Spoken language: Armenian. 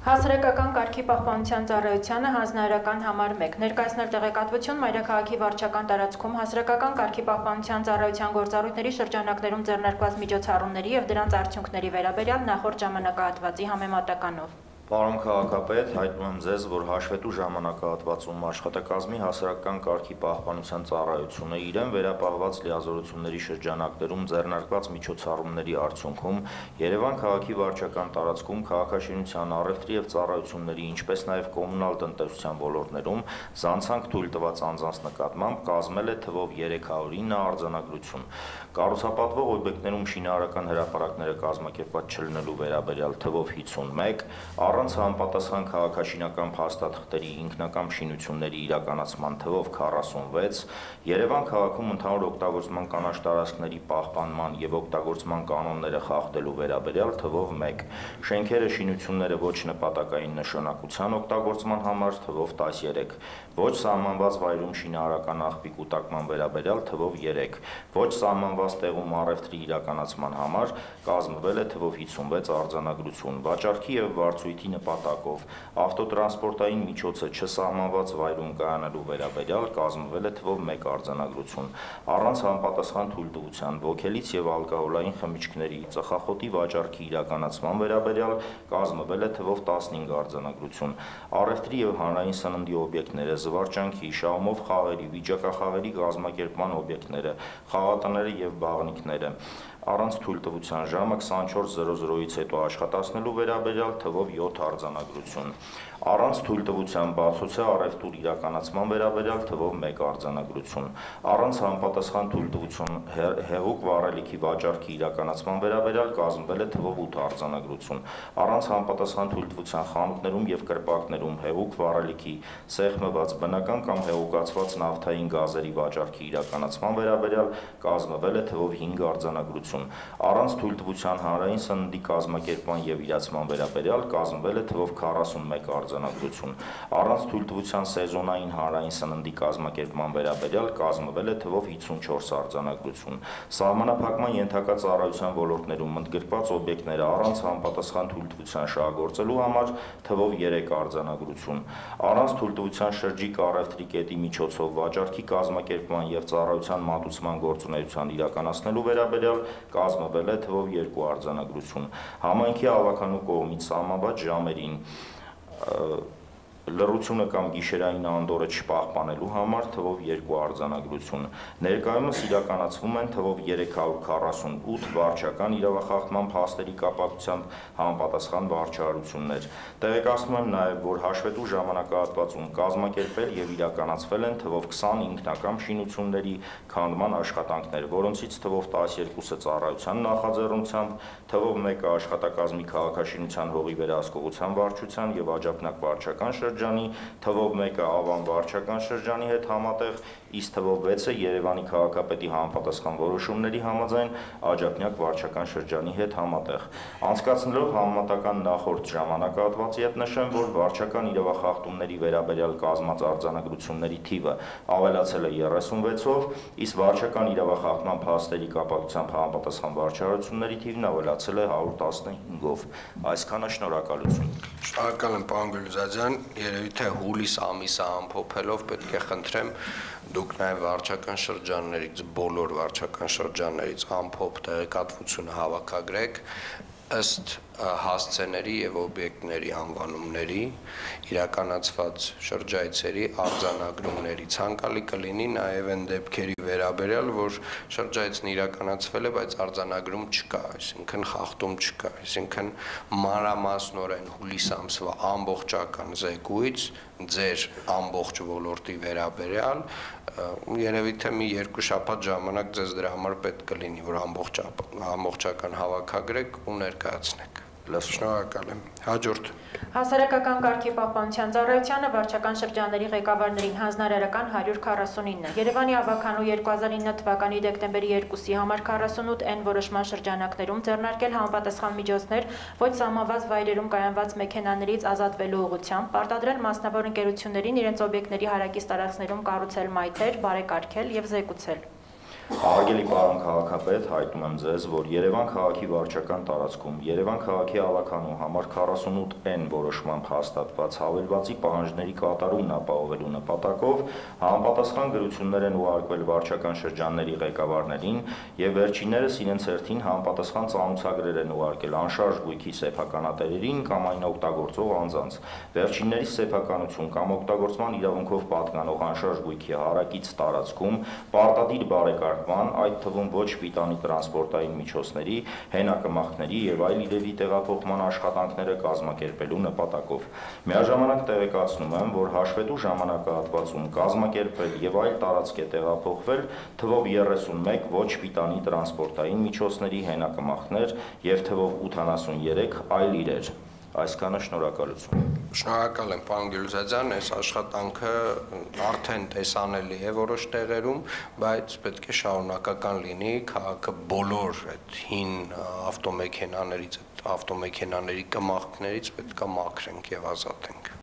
Հասարակական կարգի պահպանության ծառայությանը հանձնարարական համար 1 ներկայացնել տեղեկատվություն մայրաքաղաքի վարչական տարածքում հասարակական կարգի պահպանության ծառայության գործառույթների շրջանակներում ձեռնարկված միջոցառումների և դրանց արդյունքների վերաբերյալ նախորդ ժամանակահատվածի համեմատականով։ Պարոն քաղաքապետ, հայտնում եմ ձեզ, որ հաշվետու ժամանակահատվածում աշխատակազմի հասարակական կարգի պահպանության ծառայությունը իրեն վերապահված լիազորությունների շրջանակներում ձեռնարկված միջոցառումների արդյունքում Երևան քաղաքի վարչական տարածքում քաղաքաշինության, առևտրի և ծառայությունների, ինչպես նաև կոմունալ տնտեսության ոլորտներում զանցանք թույլ տված անձանց նկատմամբ կազմել է թվով 309 արձանագրություն։ Կառուցապատվող օբյեկտներում շինարարական հրապարակները կազմակերպված չլինելու վերաբերյալ թվով 51, առանց համապատասխան քաղաքաշինական փաստաթղթերի ինքնակամ շինությունների իրականացման թվով 46, Երևան քաղաքում ընդհանուր օգտագործման կանաչ տարածքների պահպանման և օգտագործման կանոնները խախտելու վերաբերյալ թվով 1, շենքերը, շինությունները ոչ նպատակային նշանակության օգտագործման համար թվով 13, ոչ սահմանված վայրում շինարարական աղբի կուտակման վերաբերյալ թվով 3, ոչ սահմանված տեղում առևտրի իրականացման համար կազմվել է թվով 56 արձանագրություն, վաճառքի և վարձույթի նպատակով ավտոտրանսպորտային միջոցը չսահմանված վայրում կայանալու վերաբերյալ կազմվել է թվով 1 արձանագրություն, առանց համապատասխան թույլտվության ոգելից և ալկոհոլային խմիչքների ծխախոտի վաճառքի իրականացման վերաբերյալ կազմվել է թվով 15 արձանագրություն, առևտրի և հանրային սննդի օբյեկտները, զվարճանքի, շահումով խաղերի, վիճակախաղերի կազմակերպման օբյեկտները, խաղատները և բաղնիքները առանց թույլտվության ժամը 24:00-ից հետո աշխատացնելու վերաբերյալ թվով 7 արձանագրություն, առանց թույլտվության բացօթյա առևտուր իրականացման վերաբերյալ թվով 1 արձանագրություն, առանց համապատասխան թույլտվություն հեղուկ վառելիքի վաճառքի իրականացման վերաբերյալ կազմվել է թվով 8 արձանագրություն, առանց համապատասխան թույլտվության խանութներում և կրպակներում հեղուկ վառելիքի, սեղմված, բնական կամ հեղուկացված նավթային գազերի վաճառքի իրականացման վերաբերյալ կազմվել է թվով 5 արձանագրություն, առանց թույլտվության հանրային սննդի կազմակերպման և իրացման վերաբերյալ կազմվել է թվով 41 արձանագրություն, առանց թույլտվության սեզոնային հանրային սննդի կազմակերպման վերաբերյալ կազմվել է թվով 54 արձանագրություն, սահմանափակման ենթակա ծառայության ոլորտներում ընդգրկված օբյեկտները առանց համապատասխան թույլտվության շահագործելու համար թվով 3 արձանագրություն, առանց թույլտվության շրջիկ առևտրի կետի միջոցով վաճառքի կազմակերպման և ծառայության մատուցման գործունեության իրականացնելու վերաբերյալ կազմվել է թվով 2 արձանագրություն, համայնքի ավագանու կողմից սահմանված ժամերին լռությունը կամ գիշերային անդորրը չպահպանելու համար թվով 2 արձանագրություն, ներկայումս իրականացվում են թվով 348 վարչական իրավախախտման փաստերի կապակցությամբ համապատասխան վարչահարություններ, տեղեկացնում եմ նաև, որ հաշվետու ժամանակահատվածում կազմակերպել և իրականացվել են թվով 20 ինքնակամ շինությունների քանդման աշխատանքներ, որոնցից թվով 12-ը ծառայության նախաձեռնությամբ, թվով 1-ը աշխատակազմի քաղաքաշինության հողի վերահսկողության վարչության և Աջափնյակ վարչական շրջանի, թվով 1-ը Ավան վարչական շրջանի հետ համատեղ, իսկ թվով 6-ը Երևանի քաղաքապետի համապատասխան որոշումների համաձայն Աջափնյակ վարչական շրջանի հետ համատեղ։ Անցկացնելով համեմատական նախորդ ժամանակահատվածի հետ նշեմ, որ վարչական իրավախախտումների վերաբերյալ կազմած արձանագրությունների թիվը ավելացել է 36-ով, իսկ վարչական իրավախախտման փաստերի կապակցությամբ համապատասխան վարչահարությունների թիվն ավելացել է 115-ով։ Այսքանը, շնորհակալություն։ Շնորհակալ եմ, պարոն Գյուլզադյան, երևի թե հուլիս ամիսը ամփոփելով պետք է խնդրեմ դուք նաև վարչական շրջաններից, բոլոր վարչական շրջաններից ամփոփ տեղեկատվությունը հավաքագրեք ըստ հասցեների և օբյեկտների անվանումների, իրականացված շրջայցերի, արձանագրումների, ցանկալի կլինի նաև այն դեպքերի վերաբերյալ, որ շրջայցն իրականացվել է, բայց արձանագրում չկա, այսինքն խախտում չկա, այսինքն մանրամասնորեն հուլիս ամսվա ամբողջական զեկույց ձեր ամբողջ ոլորտի վերաբերյալ երևի թե մի 2 շաբաթ ժամանակ ձեզ դրա համար պետք կլինի, որ ամբողջական հավաքագրեք ու ներկայացնեք։ Շնորհակալ եմ։ Հաջորդ Հասարակական կարգի պահպանության ծառայությանը վարչական շրջանների ղեկավարներին հանձնարարական 149, Երևանի ավագանու 2009 թվականի դեկտեմբերի 2-ի համար 48N որոշման շրջանակներում ձեռնարկել համապատասխան միջոցներ ոչ սահմանված վայրերում կայանված մեքենաներից ազատվելու ուղղությամբ, պարտադրել մասնավոր ընկերություններին իրենց օբյեկտների հարակից տարածքներում կառուցել մայթեր, բարեկարգել և զեկուցել։ Հարգելի պարոն քաղաքապետ, հայտնում եմ ձեզ, որ Երևան քաղաքի վարչական տարածքում Երևան քաղաքի ավականու համար 48N որոշմամբ հաստատված հավելվածի պահանջների կատարումն ապահովելու նպատակով համապատասխան գրություններ են ուղարկվել վարչական շրջանների ղեկավարներին եւ վերջիններս իրենց հերթին համապատասխան ծանուցագրեր են ուղարկել անշարժ գույքի սեփականատերերին կամ այն օգտագործող անձանց։ Վերջինների սեփականություն կամ օգտագործման իրավունքով պատկանող անշարժ գույքի հարակից տարածքում պարտադիր բարեկարգման, այդ թվում ոչ պիտանի տրանսպորտային միջոցների, հենակմախների եւ այլ իրերի տեղափոխման աշխատանքները կազմակերպելու նպատակով։ Միաժամանակ տեղեկացնում եմ, որ հաշվետու ժամանակահատվածում կազմակերպվել եւ այլ տարածք է տեղափոխվել թվով 31 ոչ պիտանի տրանսպորտային միջոցների, հենակմախներ եւ թվով 83 այլ իրեր։ Այսքանը շնորհակալություն։ Շնորհակալ եմ, պարոն Գյուլզադյան, այս աշխատանքը արդեն տեսանելի է որոշ տեղերում, բայց պետք է շարունակական լինի, քաղաքը բոլոր այդ հին ավտոմեքենաների կմախքներից պետք է մաքրենք եւ ազատենք։